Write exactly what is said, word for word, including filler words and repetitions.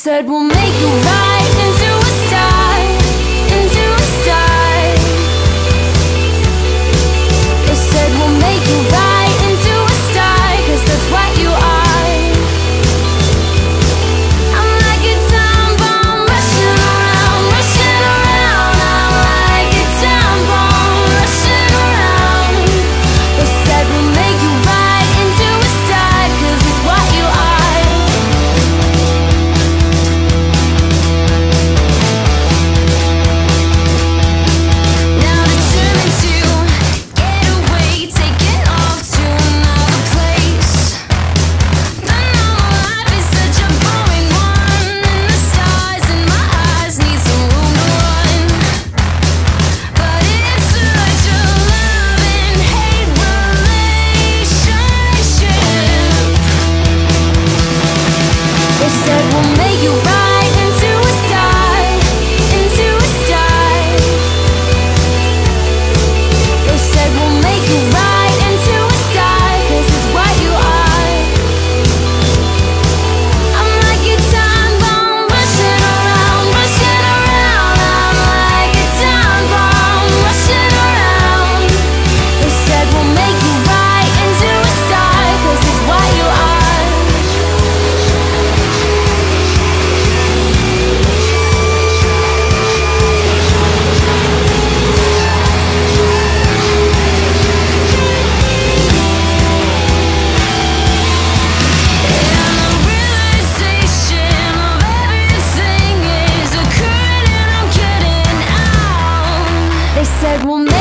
said we'll make you right into a star, into a star. They said we'll make you right into a star, 'cause that's what you are. I'm like a time bomb rushing around, rushing around. I'm like a time bomb rushing around. They said we'll make you right into a star, 'cause it's what you are. Said we'll